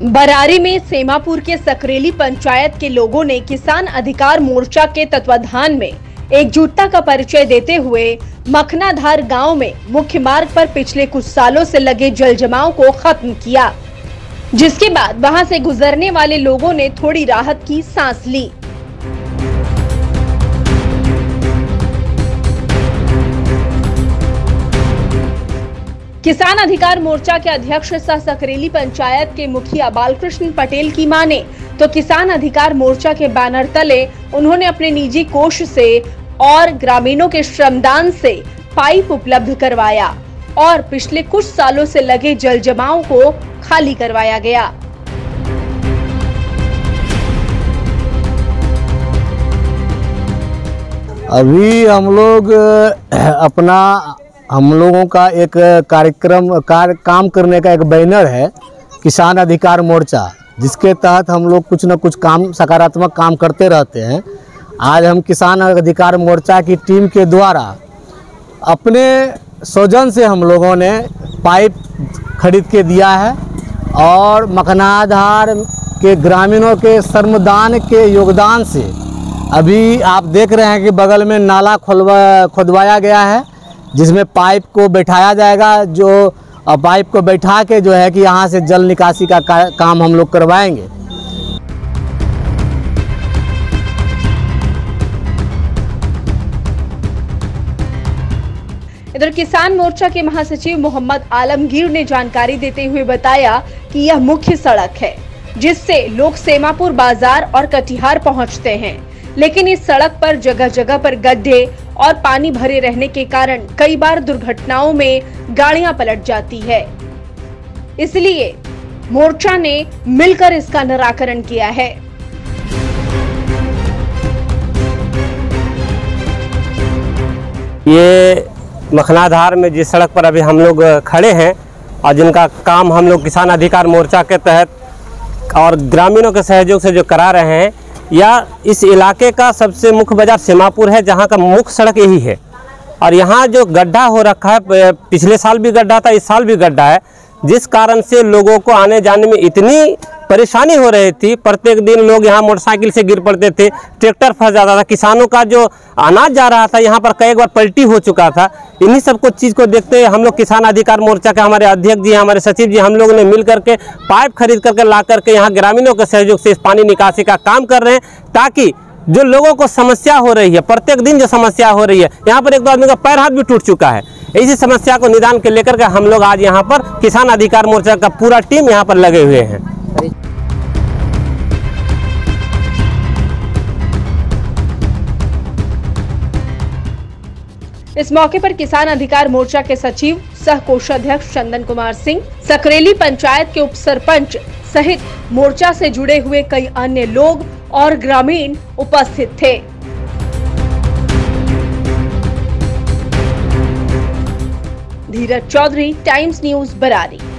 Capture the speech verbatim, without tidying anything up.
बरारी में सेमापुर के सकरेली पंचायत के लोगों ने किसान अधिकार मोर्चा के तत्वाधान में एकजुटता का परिचय देते हुए मखनाधार गांव में मुख्य मार्ग पर पिछले कुछ सालों से लगे जल जमाव को खत्म किया, जिसके बाद वहां से गुजरने वाले लोगों ने थोड़ी राहत की सांस ली। किसान अधिकार मोर्चा के अध्यक्ष सह सकरेली पंचायत के मुखिया बालकृष्ण पटेल की माने तो किसान अधिकार मोर्चा के बैनर तले उन्होंने अपने निजी कोष से और ग्रामीणों के श्रमदान से पाइप उपलब्ध करवाया और पिछले कुछ सालों से लगे जल जमाव को खाली करवाया गया। अभी हम लोग अपना हम लोगों का एक कार्यक्रम कार्य काम करने का एक बैनर है किसान अधिकार मोर्चा, जिसके तहत हम लोग कुछ न कुछ काम सकारात्मक काम करते रहते हैं। आज हम किसान अधिकार मोर्चा की टीम के द्वारा अपने सौजन से हम लोगों ने पाइप खरीद के दिया है और मखनाधार के ग्रामीणों के श्रमदान के योगदान से अभी आप देख रहे हैं कि बगल में नाला खोलवा खोदवाया गया है, जिसमें पाइप को बैठाया जाएगा, जो पाइप को बैठा के जो है कि यहाँ से जल निकासी का, का काम हम लोग करवाएंगे। इधर किसान मोर्चा के महासचिव मोहम्मद आलमगीर ने जानकारी देते हुए बताया कि यह मुख्य सड़क है जिससे लोग सेमापुर बाजार और कटिहार पहुंचते हैं, लेकिन इस सड़क पर जगह जगह पर गड्ढे और पानी भरे रहने के कारण कई बार दुर्घटनाओं में गाड़ियां पलट जाती है। इसलिए मोर्चा ने मिलकर इसका निराकरण किया है। ये मखनाधार में जिस सड़क पर अभी हम लोग खड़े हैं और जिनका काम हम लोग किसान अधिकार मोर्चा के तहत और ग्रामीणों के सहयोग से जो करा रहे हैं, या इस इलाके का सबसे मुख्य बाजार सेमापुर है, जहां का मुख्य सड़क यही है। और यहां जो गड्ढा हो रखा है, पिछले साल भी गड्ढा था, इस साल भी गड्ढा है, जिस कारण से लोगों को आने जाने में इतनी परेशानी हो रही थी। प्रत्येक दिन लोग यहां मोटरसाइकिल से गिर पड़ते थे, ट्रैक्टर फंस जाता था, किसानों का जो अनाज जा रहा था यहाँ पर कई बार पलटी हो चुका था। इन्हीं सब कुछ चीज़ को देखते हुए हम लोग किसान अधिकार मोर्चा के हमारे अध्यक्ष जी, हमारे सचिव जी, हम लोग ने मिल करके पाइप खरीद करके ला करके यहाँ ग्रामीणों के सहयोग से इस पानी निकासी का काम कर रहे हैं, ताकि जो लोगों को समस्या हो रही है, प्रत्येक दिन जो समस्या हो रही है, यहाँ पर एक दो आदमी का पैर हाथ भी टूट चुका है। इसी समस्या को निदान के लेकर के हम लोग आज यहाँ पर किसान अधिकार मोर्चा का पूरा टीम यहाँ पर लगे हुए हैं। इस मौके पर किसान अधिकार मोर्चा के सचिव सह कोषाध्यक्ष चंदन कुमार सिंह, सकरेली पंचायत के उप सरपंच सहित मोर्चा से जुड़े हुए कई अन्य लोग और ग्रामीण उपस्थित थे। Dheeraj Chaudhary, Times News, Barari.